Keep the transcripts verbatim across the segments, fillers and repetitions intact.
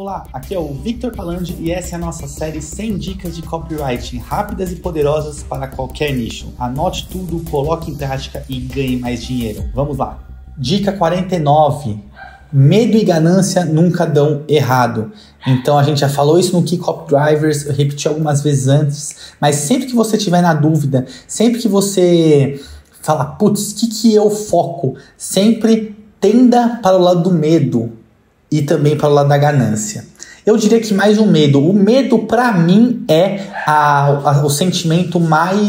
Olá, aqui é o Victor Palandi e essa é a nossa série cem dicas de copywriting rápidas e poderosas para qualquer nicho. Anote tudo, coloque em prática e ganhe mais dinheiro. Vamos lá. Dica quarenta e nove. Medo e ganância nunca dão errado. Então a gente já falou isso no Key Copy Drivers, eu repeti algumas vezes antes, mas sempre que você tiver na dúvida, sempre que você fala, putz, o que, que eu foco? Sempre tenda para o lado do medo e também para o lado da ganância. Eu diria que mais o medo. O medo, para mim, é a, a, o sentimento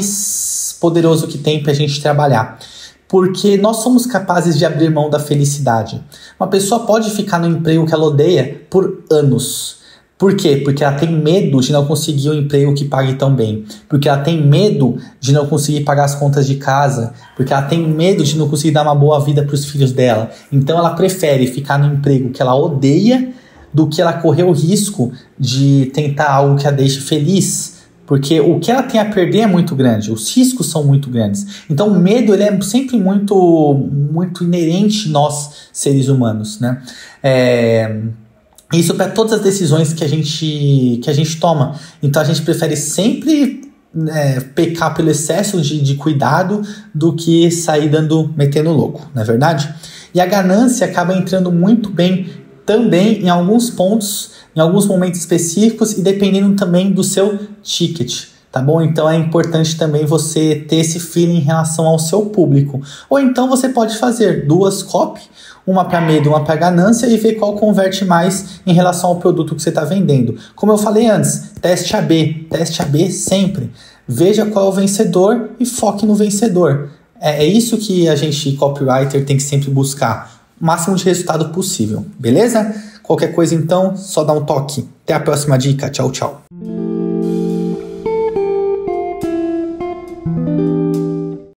mais poderoso que tem para a gente trabalhar. Porque nós somos capazes de abrir mão da felicidade. Uma pessoa pode ficar no emprego que ela odeia por anos. Por quê? Porque ela tem medo de não conseguir um emprego que pague tão bem. Porque ela tem medo de não conseguir pagar as contas de casa. Porque ela tem medo de não conseguir dar uma boa vida para os filhos dela. Então ela prefere ficar no emprego que ela odeia do que ela correr o risco de tentar algo que a deixe feliz. Porque o que ela tem a perder é muito grande, os riscos são muito grandes. Então o medo ele é sempre muito, muito inerente nós, seres humanos, né? É... Isso para todas as decisões que a gente, que a gente toma. Então a gente prefere sempre é, pecar pelo excesso de, de cuidado do que sair dando, metendo louco, não é verdade? E a ganância acaba entrando muito bem também em alguns pontos, em alguns momentos específicos e dependendo também do seu ticket, tá bom? Então é importante também você ter esse feeling em relação ao seu público. Ou então você pode fazer duas copy, uma para medo, uma para ganância e ver qual converte mais em relação ao produto que você está vendendo. Como eu falei antes, teste A B, teste A B sempre. Veja qual é o vencedor e foque no vencedor. É, é isso que a gente, copywriter, tem que sempre buscar. O máximo de resultado possível, beleza? Qualquer coisa então, só dá um toque. Até a próxima dica. Tchau, tchau.